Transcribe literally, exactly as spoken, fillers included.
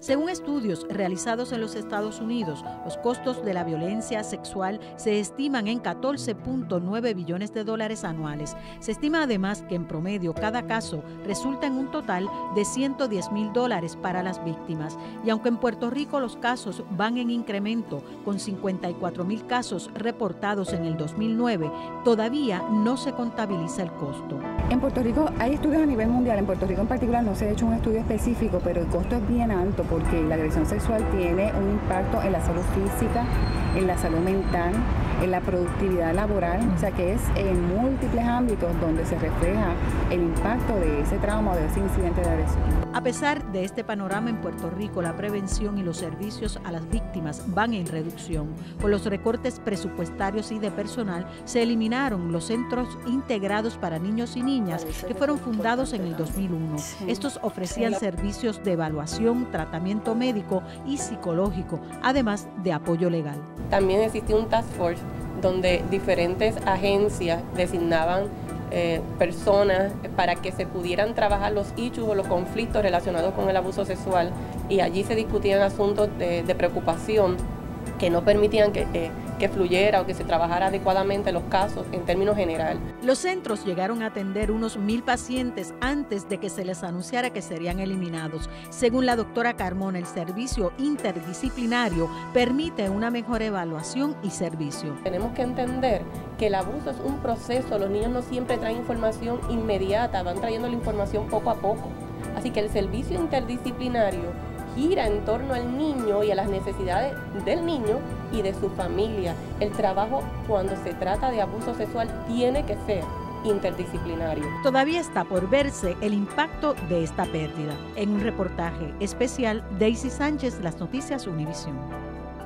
Según estudios realizados en los Estados Unidos, los costos de la violencia sexual se estiman en catorce punto nueve billones de dólares anuales. Se estima además que en promedio cada caso resulta en un total de ciento diez mil dólares para las víctimas. Y aunque en Puerto Rico los casos van en incremento, con cincuenta y cuatro mil casos reportados en el dos mil nueve, todavía no se contabiliza el costo. En Puerto Rico hay estudios a nivel mundial, en Puerto Rico en particular no se ha hecho un estudio específico, pero el costo es bien alto porque la agresión sexual tiene un impacto en la salud física, en la salud mental, en la productividad laboral, o sea que es en múltiples ámbitos donde se refleja el impacto de ese trauma o de ese incidente de agresión. A pesar de este panorama en Puerto Rico, la prevención y los servicios a las víctimas van en reducción. Con los recortes presupuestarios y de personal, se eliminaron los centros integrados para niños y niñas que fueron fundados en el dos mil uno. Estos ofrecían servicios de evaluación, tratamiento médico y psicológico, además de apoyo legal. También existía un task force donde diferentes agencias designaban eh, personas para que se pudieran trabajar los issues o los conflictos relacionados con el abuso sexual, y allí se discutían asuntos de, de preocupación que no permitían que, eh, que fluyera o que se trabajara adecuadamente los casos en términos generales. Los centros llegaron a atender unos mil pacientes antes de que se les anunciara que serían eliminados. Según la doctora Carmona, el servicio interdisciplinario permite una mejor evaluación y servicio. Tenemos que entender que el abuso es un proceso, los niños no siempre traen información inmediata, van trayendo la información poco a poco. Así que el servicio interdisciplinario gira en torno al niño y a las necesidades del niño y de su familia. El trabajo cuando se trata de abuso sexual tiene que ser interdisciplinario. Todavía está por verse el impacto de esta pérdida. En un reportaje especial, Daisy Sánchez, Las Noticias Univisión.